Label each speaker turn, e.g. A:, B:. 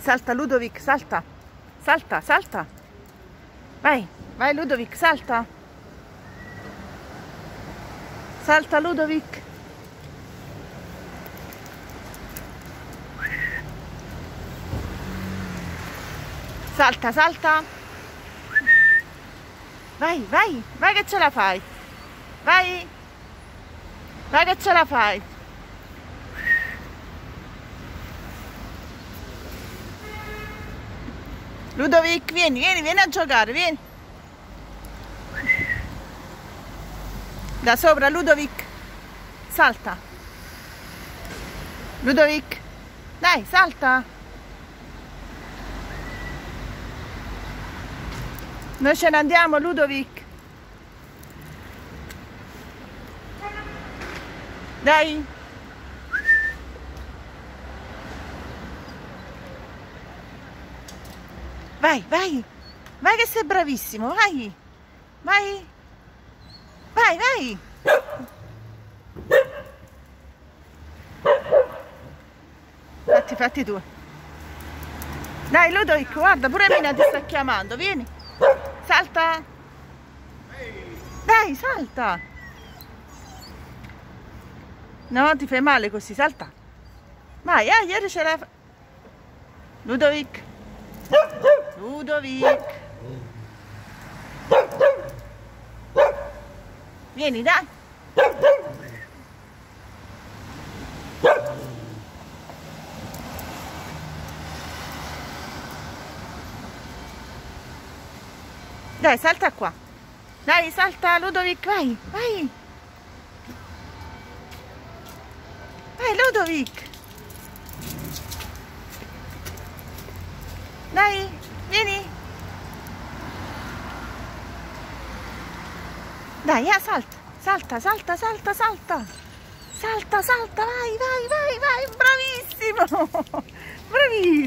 A: Salta Ludovic, salta. Salta, salta. Vai, vai Ludovic, salta. Salta Ludovic. Salta, salta. Vai, vai, vai che ce la fai. Vai. Vai che ce la fai. Ludovic, vieni, vieni, vieni a giocare, vieni. Da sopra, Ludovic. Salta. Ludovic. Dai, salta. Noi ce ne andiamo, Ludovic. Dai. Vai, vai. Vai che sei bravissimo, vai. Vai. Vai, vai. Fatti tu. Dai Ludovic, guarda, pure Mina ti sta chiamando, vieni. Salta. Dai, salta. No, ti fai male così, salta. Vai, ieri ce l'hai. Ludovic. Ludovic. Vieni, dai. Dai, salta qua. Dai, salta Ludovic, vai, vai. Vai Ludovic. Dai, vieni. Dai, salta, salta, salta, salta, salta. Salta, salta, vai, vai, vai, vai, bravissimo. Bravissimo.